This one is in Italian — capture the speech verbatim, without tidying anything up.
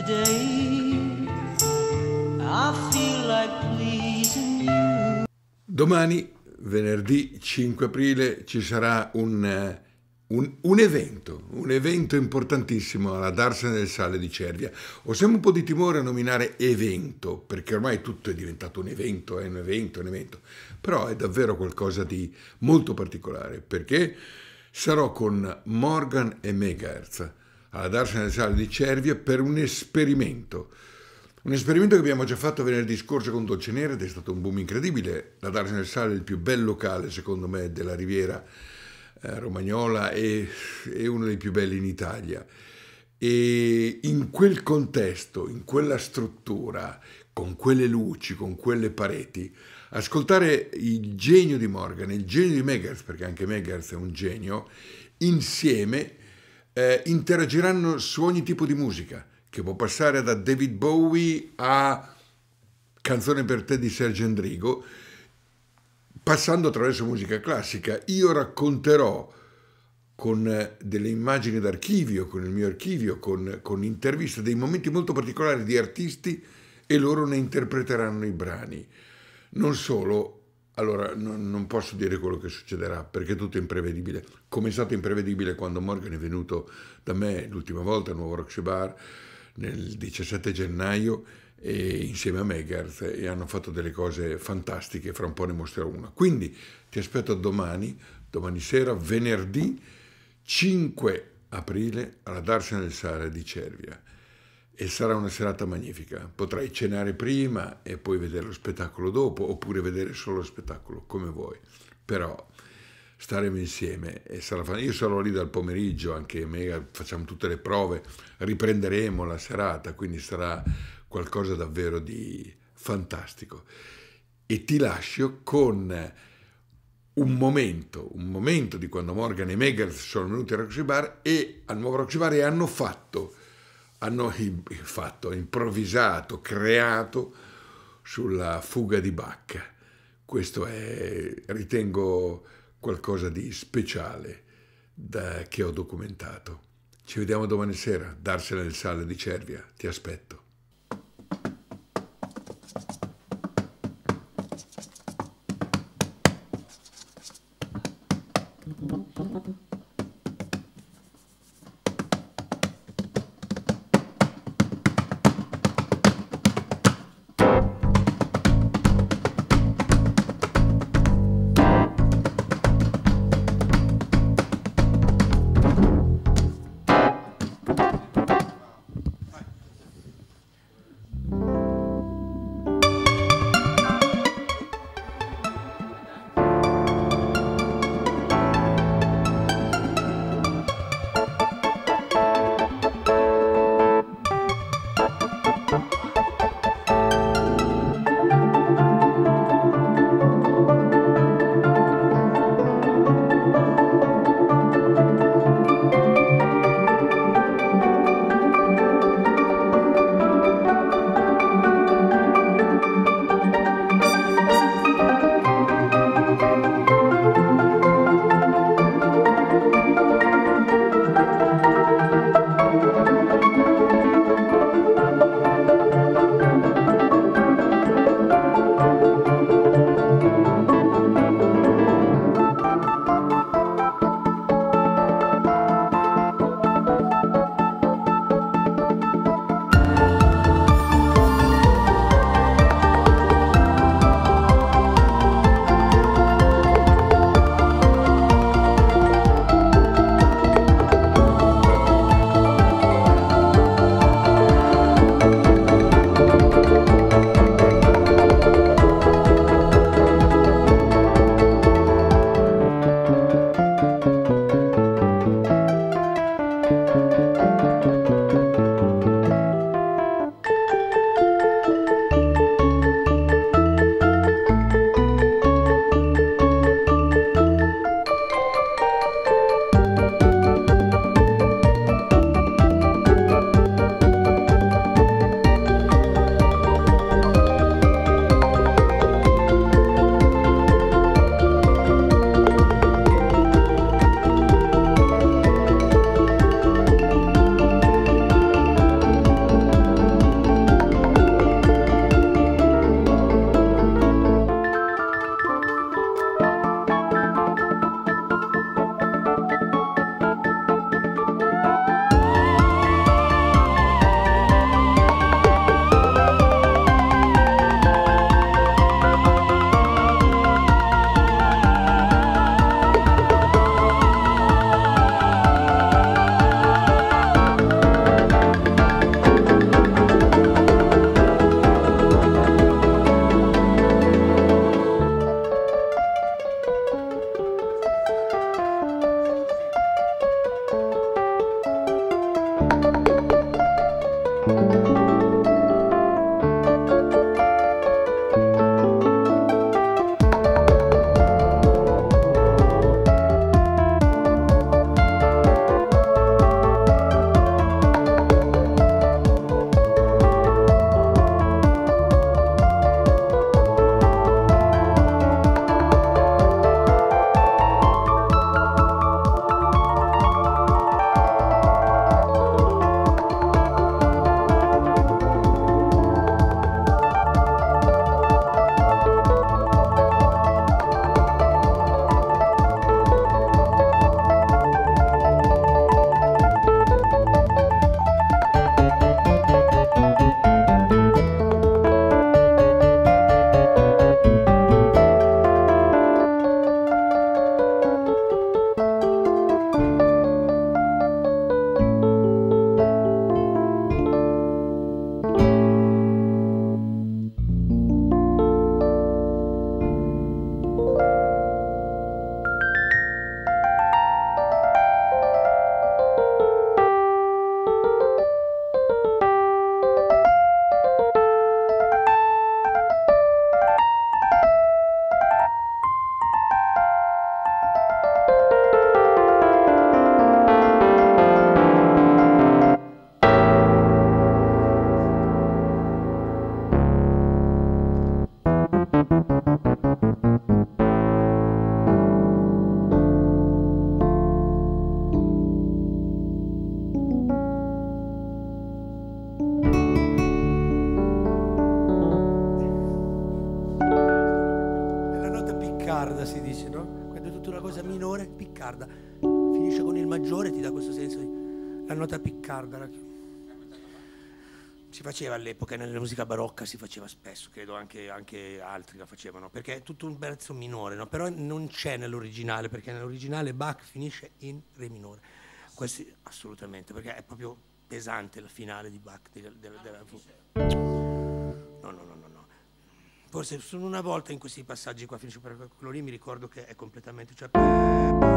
Today I feel like pleasing you. Domani, venerdì cinque aprile, ci sarà un, un, un evento, un evento importantissimo alla Darsena del Sale di Cervia. Ho sempre un po' di timore a nominare evento, perché ormai tutto è diventato un evento, è un evento, è un evento. Però è davvero qualcosa di molto particolare, perché sarò con Morgan e Megahertz alla Darsena del Sale di Cervia per un esperimento. Un esperimento che abbiamo già fatto venerdì scorso con Dolce Nera ed è stato un boom incredibile. La Darsena del Sale è il più bel locale, secondo me, della Riviera eh, Romagnola e è uno dei più belli in Italia. E in quel contesto, in quella struttura, con quelle luci, con quelle pareti, ascoltare il genio di Morgan e il genio di Megahertz, perché anche Megahertz è un genio, insieme eh, interagiranno su ogni tipo di musica, che può passare da David Bowie a Canzone per te di Sergio Endrigo, passando attraverso musica classica. Io racconterò con delle immagini d'archivio, con il mio archivio, con, con interviste, dei momenti molto particolari di artisti e loro ne interpreteranno i brani. Non solo, allora non, non posso dire quello che succederà perché tutto è imprevedibile, come è stato imprevedibile quando Morgan è venuto da me l'ultima volta al nuovo Roxy Bar nel diciassette gennaio e insieme a Megahertz e hanno fatto delle cose fantastiche, fra un po' ne mostrerò una. Quindi ti aspetto domani, domani sera, venerdì cinque aprile alla Darsena del Sale di Cervia. E sarà una serata magnifica. Potrai cenare prima e poi vedere lo spettacolo dopo, oppure vedere solo lo spettacolo, come vuoi. Però staremo insieme e sarà fan- io sarò lì dal pomeriggio, anche me, facciamo tutte le prove, riprenderemo la serata, quindi sarà qualcosa davvero di fantastico. E ti lascio con un momento, un momento di quando Morgan e Megahertz sono venuti al Roxy Bar e al nuovo Roxy Bar e hanno fatto hanno fatto, improvvisato, creato sulla fuga di Bach. Questo è, ritengo, qualcosa di speciale da, che ho documentato. Ci vediamo domani sera, Darsena del Sale di Cervia, ti aspetto. capisci, no? Quando è tutta una cosa minore, piccarda, finisce con il maggiore, ti dà questo senso di... la nota piccarda. La... Si faceva all'epoca, nella musica barocca si faceva spesso, credo anche, anche altri la facevano, perché è tutto un pezzo minore, no? Però non c'è nell'originale, perché nell'originale Bach finisce in re minore. Questi, assolutamente, perché è proprio pesante il finale di Bach. Della, della, della... No, no, no, no, no. Forse solo una volta in questi passaggi qua finisce, per quello lì mi ricordo che è completamente... Cioè,